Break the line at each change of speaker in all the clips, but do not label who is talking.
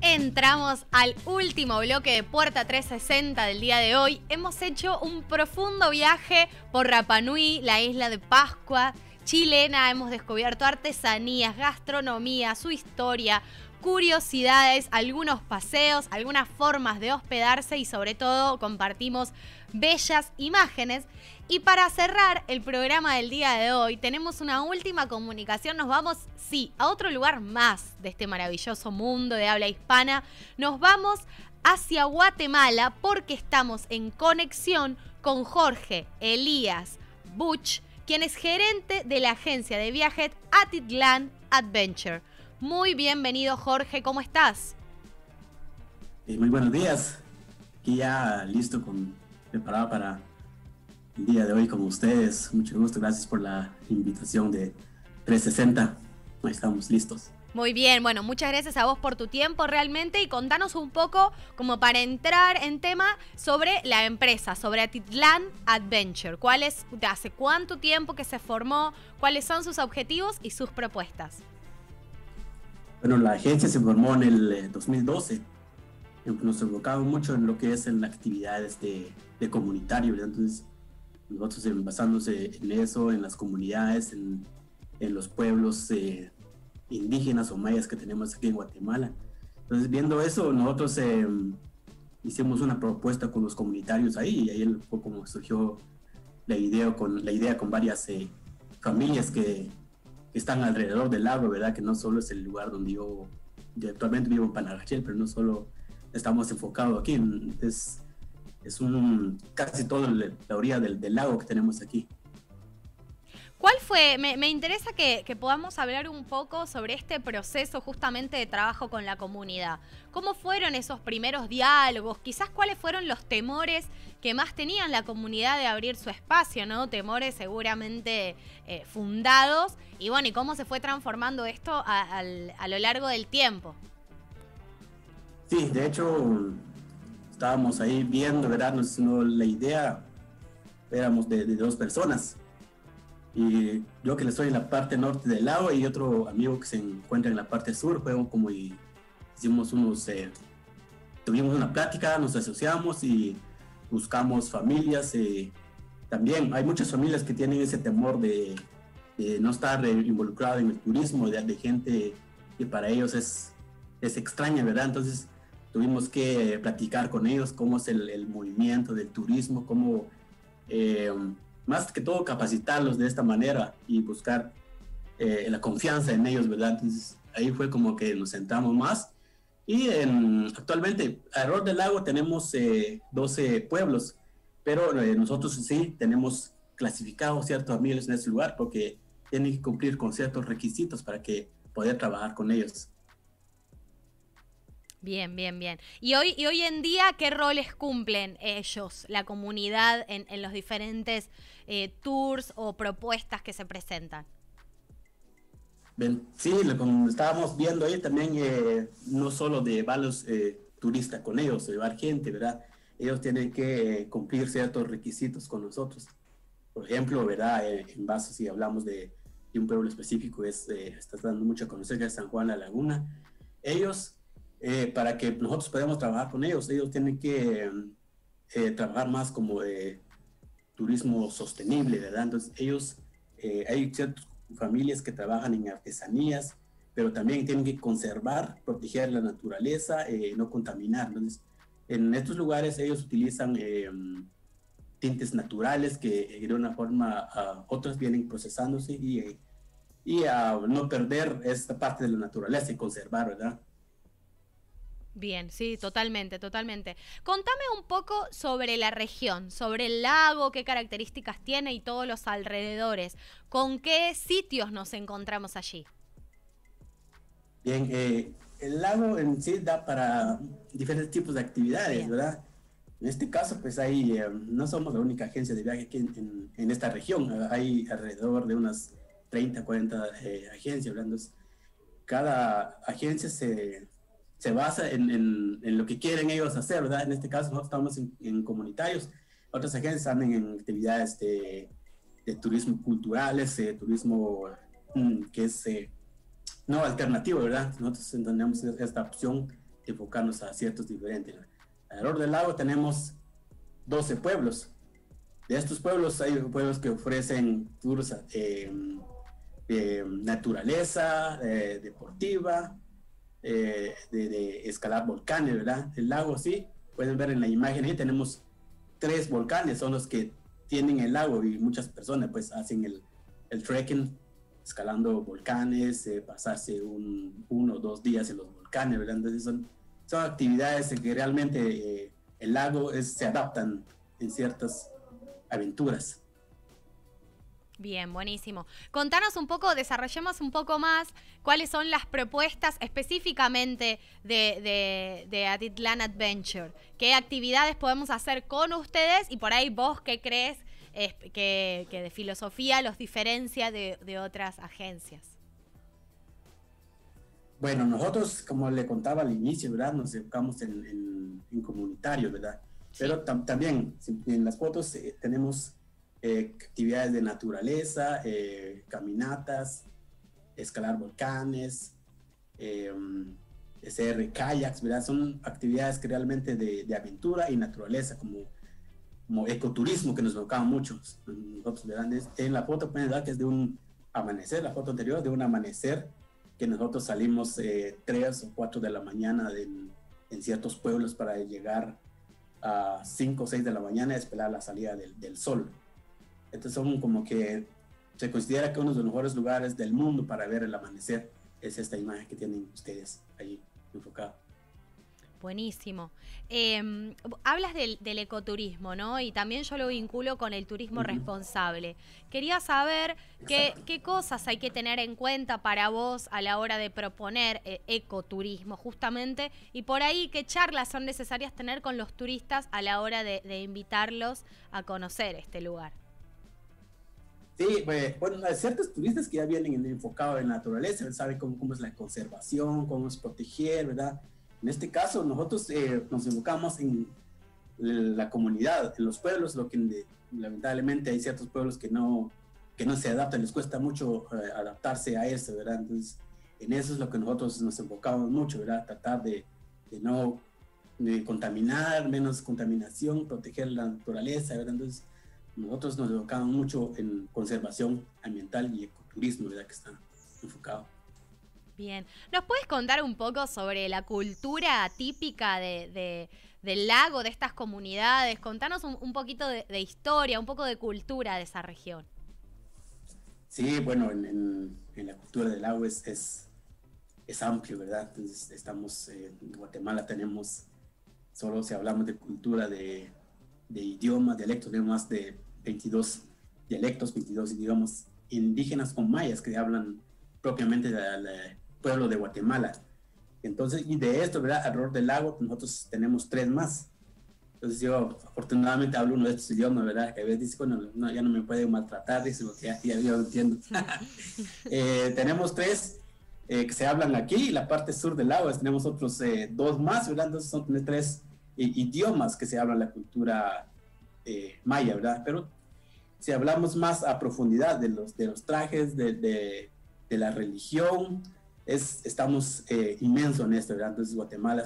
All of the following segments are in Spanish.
Entramos al último bloque de Puerta 360 del día de hoy. Hemos hecho un profundo viaje por Rapa Nui, la isla de Pascua chilena. Hemos descubierto artesanías, gastronomía, su historia, curiosidades, algunos paseos, algunas formas de hospedarse y sobre todo compartimos bellas imágenes. Y para cerrar el programa del día de hoy, tenemos una última comunicación. Nos vamos, sí, a otro lugar más de este maravilloso mundo de habla hispana. Nos vamos hacia Guatemala porque estamos en conexión con Jorge Elías Buch, quien es gerente de la agencia de viajes Atitlán Adventure. Muy bienvenido, Jorge, ¿cómo estás?
Muy buenos días. Aquí ya listo, preparado para el día de hoy con ustedes. Mucho gusto, gracias por la invitación de 360. Ahí estamos listos.
Muy bien, bueno, muchas gracias a vos por tu tiempo realmente y contanos un poco como para entrar en tema sobre la empresa, sobre Atitlán Adventure. ¿Hace cuánto tiempo que se formó? ¿Cuáles son sus objetivos y sus propuestas?
Bueno, la agencia se formó en el 2012. Nos enfocamos mucho en lo que es en actividades de comunitario, ¿verdad? Entonces, nosotros basándose en eso, en las comunidades, en los pueblos indígenas o mayas que tenemos aquí en Guatemala. Entonces, viendo eso, nosotros hicimos una propuesta con los comunitarios ahí, y ahí fue como surgió la idea con varias familias que están alrededor del lago, ¿verdad? Que no solo es el lugar donde yo actualmente vivo en Panajachel, pero no solo estamos enfocados aquí, es casi toda la orilla del lago que tenemos aquí.
¿Cuál fue? Me interesa que podamos hablar un poco sobre este proceso justamente de trabajo con la comunidad. ¿Cómo fueron esos primeros diálogos? Quizás cuáles fueron los temores que más tenían la comunidad de abrir su espacio, ¿no? Temores seguramente fundados. Y bueno, ¿y cómo se fue transformando esto a lo largo del tiempo?
Sí, de hecho, estábamos ahí viendo, ¿verdad? La idea éramos de dos personas. Y yo que estoy en la parte norte del lago y otro amigo que se encuentra en la parte sur, tuvimos una plática, nos asociamos y buscamos familias. También hay muchas familias que tienen ese temor de no estar involucrado en el turismo, de gente que para ellos es extraña, ¿verdad? Entonces tuvimos que platicar con ellos cómo es el movimiento del turismo, cómo más que todo capacitarlos de esta manera y buscar la confianza en ellos, ¿verdad? Entonces ahí fue como que nos centramos más y actualmente alrededor del lago tenemos 12 pueblos, pero nosotros sí tenemos clasificados ciertas familias en ese lugar porque tienen que cumplir con ciertos requisitos para que poder trabajar con ellos.
Bien, bien, bien. Y hoy en día, ¿qué roles cumplen ellos, la comunidad, en los diferentes tours o propuestas que se presentan?
Sí, como estábamos viendo ahí también, no solo de varios turistas con ellos, llevar gente, ¿verdad? Ellos tienen que cumplir ciertos requisitos con nosotros. Por ejemplo, ¿verdad? En base, si hablamos de un pueblo específico, está dando mucho a conocer que es San Juan La Laguna. Ellos, para que nosotros podamos trabajar con ellos tienen que trabajar más como turismo sostenible, ¿verdad? Entonces hay ciertas familias que trabajan en artesanías, pero también tienen que conservar, proteger la naturaleza, no contaminar. Entonces, en estos lugares ellos utilizan tintes naturales que de una forma otras vienen procesándose y a no perder esta parte de la naturaleza y conservar, ¿verdad?
Bien, sí, totalmente, totalmente. Contame un poco sobre la región, sobre el lago, qué características tiene y todos los alrededores. ¿Con qué sitios nos encontramos allí?
Bien, el lago en sí da para diferentes tipos de actividades,
Bien.
¿verdad? En este caso, pues no somos la única agencia de viaje aquí en esta región. Hay alrededor de unas 30, 40 agencias, ¿verdad? Entonces, cada agencia se basa en lo que quieren ellos hacer, ¿verdad? En este caso nosotros estamos en comunitarios, otras agencias están en actividades de turismo culturales, turismo que es no alternativo, ¿verdad? Nosotros entendemos esta opción enfocarnos a ciertos diferentes. Alrededor del lago tenemos 12 pueblos. De estos pueblos hay pueblos que ofrecen tours naturaleza, deportiva, de escalar volcanes, ¿verdad? El lago, sí, pueden ver en la imagen, ahí tenemos 3 volcanes, son los que tienen el lago, y muchas personas pues hacen el trekking, escalando volcanes, pasarse 1 o 2 días en los volcanes, ¿verdad? Entonces son actividades que realmente el lago se adaptan en ciertas aventuras.
Bien, buenísimo. Contanos un poco, desarrollemos un poco más cuáles son las propuestas específicamente de Atitlán Adventure. ¿Qué actividades podemos hacer con ustedes? Y por ahí vos, ¿qué crees que de filosofía los diferencia de otras agencias?
Bueno, nosotros, como le contaba al inicio, ¿verdad? Nos enfocamos en comunitario, ¿verdad? Pero también en las fotos tenemos actividades de naturaleza, caminatas, escalar volcanes, hacer kayaks, ¿verdad? Son actividades que realmente de aventura y naturaleza, como ecoturismo, que nos enfocamos mucho nosotros, ¿verdad? En la foto pueden ver que es de un amanecer, la foto anterior de un amanecer, que nosotros salimos 3 o 4 de la mañana en ciertos pueblos para llegar a 5 o 6 de la mañana a esperar la salida del sol. Entonces son como que se considera que uno de los mejores lugares del mundo para ver el amanecer es esta imagen que tienen ustedes ahí enfocada.
Buenísimo. Hablas del ecoturismo, ¿no? Y también yo lo vinculo con el turismo responsable. Quería saber qué cosas hay que tener en cuenta para vos a la hora de proponer ecoturismo, justamente, y por ahí qué charlas son necesarias tener con los turistas a la hora de invitarlos a conocer este lugar.
Sí, bueno, hay ciertos turistas que ya vienen enfocados en la naturaleza, saben cómo es la conservación, cómo es proteger, ¿verdad? En este caso, nosotros nos enfocamos en la comunidad, en los pueblos, lo que lamentablemente hay ciertos pueblos que no se adaptan, les cuesta mucho adaptarse a eso, ¿verdad? Entonces, en eso es lo que nosotros nos enfocamos mucho, ¿verdad? Tratar de no contaminar, menos contaminación, proteger la naturaleza, ¿verdad? Entonces, nosotros nos enfocamos mucho en conservación ambiental y ecoturismo, ¿verdad? Que está enfocado.
Bien. ¿Nos puedes contar un poco sobre la cultura típica del lago, de estas comunidades? Contanos un poquito de historia, un poco de cultura de esa región.
Sí, bueno, en la cultura del lago es amplio, ¿verdad? Entonces, estamos en Guatemala, tenemos, solo si hablamos de cultura de idiomas, dialectos, tenemos más de 22 dialectos, 22 idiomas indígenas o mayas que hablan propiamente del pueblo de Guatemala. Entonces, y de esto, ¿verdad? Alrededor del lago, nosotros tenemos 3 más. Entonces, yo afortunadamente hablo uno de estos idiomas, ¿verdad? Que a veces dice, bueno, no, ya no me puede maltratar, dice, porque ya yo entiendo. Tenemos 3 que se hablan aquí, y la parte sur del lago, tenemos otros 2 más, ¿verdad? Entonces, son 3 idiomas que se hablan en la cultura maya, ¿verdad? Pero si hablamos más a profundidad de los trajes, de la religión, estamos inmensos en esto, ¿verdad? Entonces Guatemala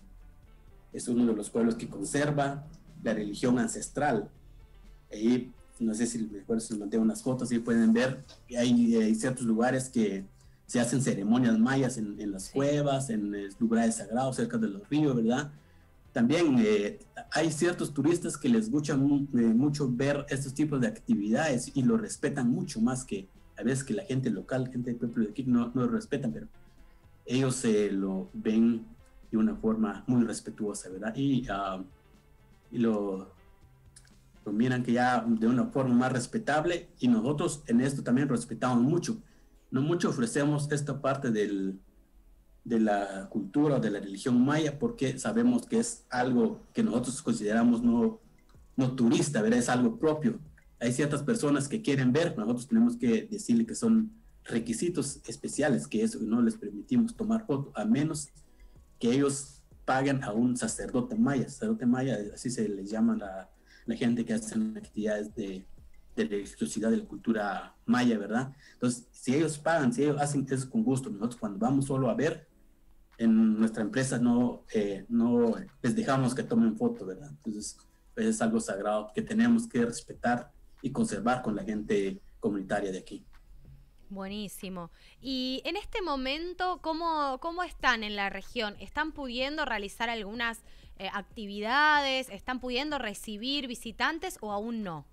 es uno de los pueblos que conserva la religión ancestral. Ahí, no sé si me acuerdo si les mandé unas fotos, ahí pueden ver que hay ciertos lugares que se hacen ceremonias mayas en las cuevas, en lugares sagrados cerca de los ríos, ¿verdad? También hay ciertos turistas que les gusta mucho ver estos tipos de actividades y lo respetan mucho más que a veces que la gente local, gente del pueblo de aquí no lo respetan, pero ellos lo ven de una forma muy respetuosa, ¿verdad? Y lo miran que ya de una forma más respetable, y nosotros en esto también respetamos mucho. No mucho ofrecemos esta parte de la cultura o de la religión maya, porque sabemos que es algo que nosotros consideramos no turista, ¿verdad? Es algo propio. Hay ciertas personas que quieren ver, nosotros tenemos que decirle que son requisitos especiales, que eso no les permitimos tomar foto, a menos que ellos paguen a un sacerdote maya. Sacerdote maya, así se les llama la gente que hace actividades de religiosidad de la cultura maya, ¿verdad? Entonces, si ellos pagan, si ellos hacen eso con gusto, nosotros cuando vamos solo a ver, en nuestra empresa no les dejamos que tomen foto, ¿verdad? Entonces, pues es algo sagrado que tenemos que respetar y conservar con la gente comunitaria de aquí.
Buenísimo. Y en este momento, ¿cómo están en la región? ¿Están pudiendo realizar algunas actividades? ¿Están pudiendo recibir visitantes o aún no?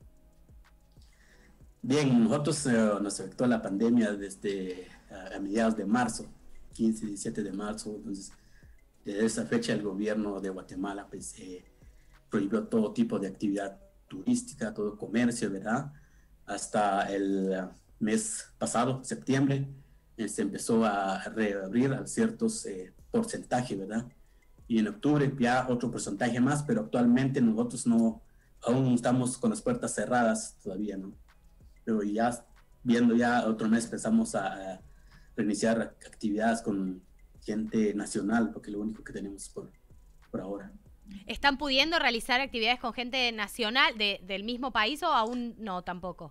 Bien, nosotros nos afectó la pandemia desde a mediados de marzo, 15, 17 de marzo. Entonces, desde esa fecha el gobierno de Guatemala pues, prohibió todo tipo de actividad turística, todo comercio, ¿verdad? Hasta el mes pasado, septiembre, se empezó a reabrir a ciertos porcentajes, ¿verdad? Y en octubre ya otro porcentaje más, pero actualmente nosotros aún estamos con las puertas cerradas todavía, ¿no? Pero ya viendo ya otro mes empezamos a reiniciar actividades con gente nacional, porque es lo único que tenemos por ahora.
¿Están pudiendo realizar actividades con gente nacional del mismo país o aún no tampoco?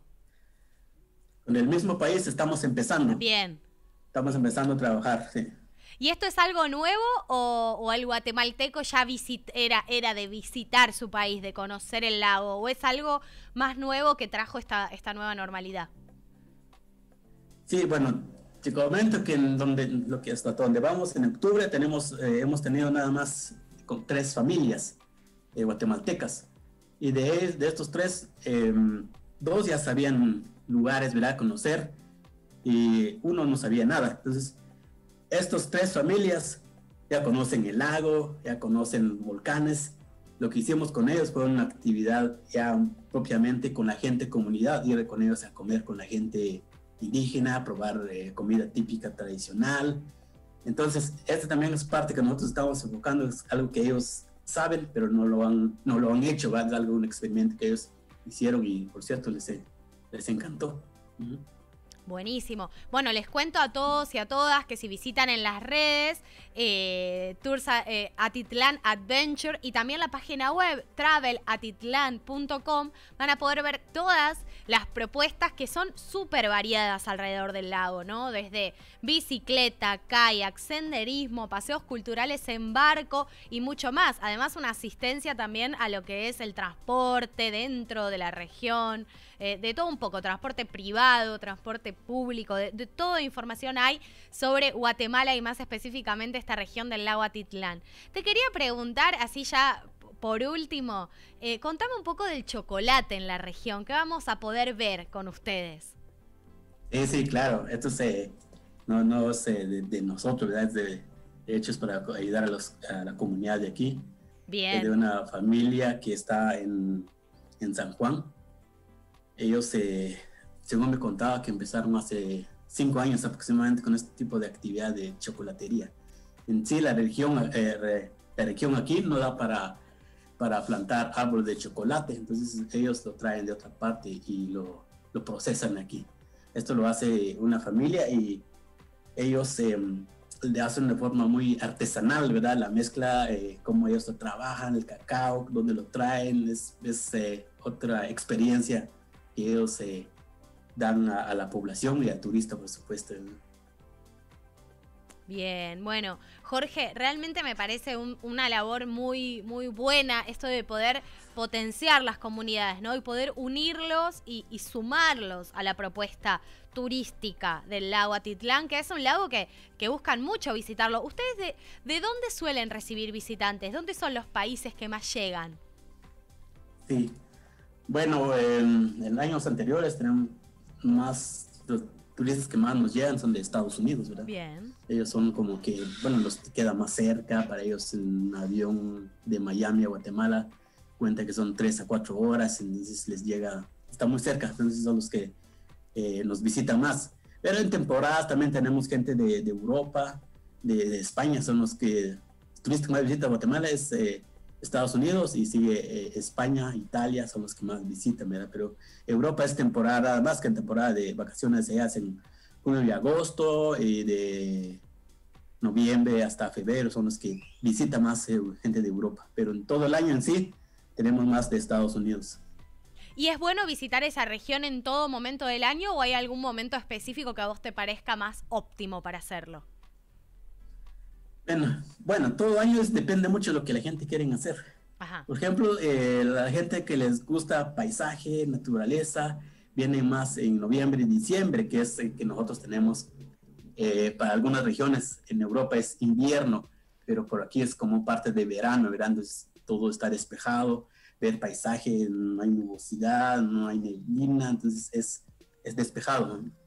Con el mismo país estamos empezando.
Bien.
Estamos empezando a trabajar, sí.
¿Y esto es algo nuevo o el guatemalteco ya era de visitar su país, de conocer el lago? ¿O es algo más nuevo que trajo esta nueva normalidad?
Sí, bueno, te comento que hasta donde vamos, en octubre hemos tenido nada más con 3 familias guatemaltecas. Y de estos 3, 2 ya sabían lugares, ¿verdad?, conocer, y uno no sabía nada. Entonces, estos 3 familias ya conocen el lago, ya conocen volcanes. Lo que hicimos con ellos fue una actividad ya propiamente con la gente comunidad, ir con ellos a comer con la gente indígena, probar comida típica tradicional. Entonces, esta también es parte que nosotros estamos enfocando, es algo que ellos saben, pero no lo han hecho, ¿verdad? Es algo, un experimento que ellos hicieron y, por cierto, les encantó. Uh-huh.
Buenísimo. Bueno, les cuento a todos y a todas que si visitan en las redes Tours Atitlán Adventure y también la página web travelatitlan.com van a poder ver todas las propuestas que son súper variadas alrededor del lago, ¿no? Desde bicicleta, kayak, senderismo, paseos culturales en barco y mucho más. Además, una asistencia también a lo que es el transporte dentro de la región, de todo un poco, transporte privado, transporte público, de toda información hay sobre Guatemala y más específicamente esta región del lago Atitlán. Te quería preguntar, así ya por último, contame un poco del chocolate en la región, ¿qué vamos a poder ver con ustedes?
Sí, claro, esto no es de nosotros, ¿verdad? Es hechos para ayudar a la comunidad de aquí.
Bien.
Es de una familia que está en San Juan. Ellos, según me contaba, que empezaron hace 5 años aproximadamente con este tipo de actividad de chocolatería. En sí, la región aquí no da para plantar árboles de chocolate, entonces ellos lo traen de otra parte y lo procesan aquí. Esto lo hace una familia y ellos le hacen de forma muy artesanal, ¿verdad? La mezcla, cómo ellos lo trabajan, el cacao, dónde lo traen, es otra experiencia que ellos dan a la población y al turista, por supuesto.
Bien, bueno, Jorge, realmente me parece una labor muy, muy buena esto de poder potenciar las comunidades, ¿no? Y poder unirlos y sumarlos a la propuesta turística del lago Atitlán, que es un lago que buscan mucho visitarlo. ¿Ustedes de dónde suelen recibir visitantes? ¿Dónde son los países que más llegan?
Sí, bueno, en años anteriores tenemos los turistas que más nos llegan son de Estados Unidos, ¿verdad?
Bien.
Ellos son como que, bueno, los que quedan más cerca, para ellos un avión de Miami a Guatemala cuenta que son 3 a 4 horas, entonces les llega, está muy cerca, entonces son los que nos visitan más. Pero en temporadas también tenemos gente de Europa, de España, son los turistas que más visitan Guatemala es Estados Unidos y sigue España, Italia, son los que más visitan, ¿verdad? Pero Europa es temporada, más que en temporada de vacaciones, se hacen junio y agosto, y de noviembre hasta febrero son los que visitan más gente de Europa, pero en todo el año en sí tenemos más de Estados Unidos.
¿Y es bueno visitar esa región en todo momento del año o hay algún momento específico que a vos te parezca más óptimo para hacerlo?
Bueno, todo año depende mucho de lo que la gente quiere hacer.
Ajá.
Por ejemplo, la gente que les gusta paisaje, naturaleza, viene más en noviembre y diciembre, que es que nosotros tenemos para algunas regiones en Europa es invierno, pero por aquí es como parte de verano. Verano es todo está despejado, ver paisaje, no hay nubosidad, no hay neblina, entonces es despejado, ¿no?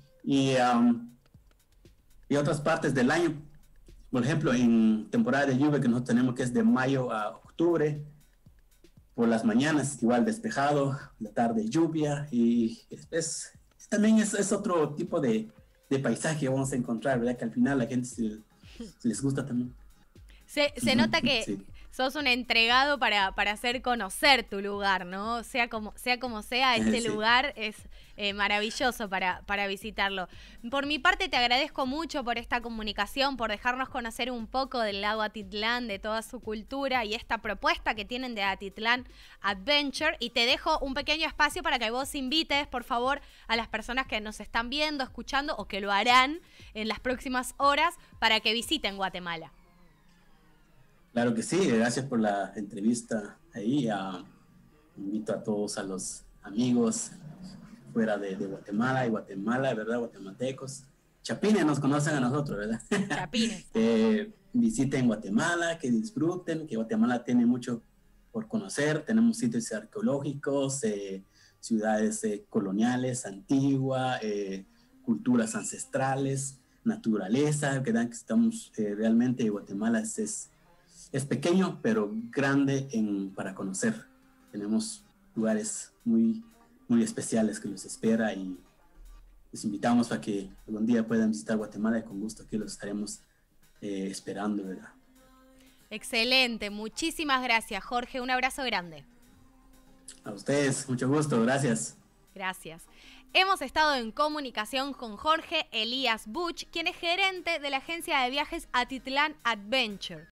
Y otras partes del año, por ejemplo, en temporada de lluvia que nosotros tenemos, que es de mayo a octubre, por las mañanas igual despejado, la tarde lluvia, y también es otro tipo de paisaje que vamos a encontrar, ¿verdad? Que al final a la gente se les gusta también.
Se nota que
Sí.
sos un entregado para hacer conocer tu lugar, ¿no? Sea como sea, este
Sí.
lugar es maravilloso para visitarlo. Por mi parte, te agradezco mucho por esta comunicación, por dejarnos conocer un poco del lago Atitlán, de toda su cultura y esta propuesta que tienen de Atitlán Adventure. Y te dejo un pequeño espacio para que vos invites, por favor, a las personas que nos están viendo, escuchando o que lo harán en las próximas horas para que visiten Guatemala.
Claro que sí, gracias por la entrevista ahí. Invito a todos, a los amigos fuera de Guatemala y Guatemala, ¿verdad? Guatemaltecos. Chapines nos conocen a nosotros, ¿verdad?
Chapines.
Visiten Guatemala, que disfruten, que Guatemala tiene mucho por conocer. Tenemos sitios arqueológicos, ciudades coloniales, antiguas, culturas ancestrales, naturaleza, que estamos realmente Guatemala es pequeño, pero grande para conocer. Tenemos lugares muy, muy especiales que los espera y les invitamos para que algún día puedan visitar Guatemala y con gusto aquí los estaremos esperando, ¿verdad?
Excelente, muchísimas gracias, Jorge. Un abrazo grande.
A ustedes, mucho gusto, gracias.
Gracias. Hemos estado en comunicación con Jorge Elías Buch, quien es gerente de la agencia de viajes Atitlán Adventure.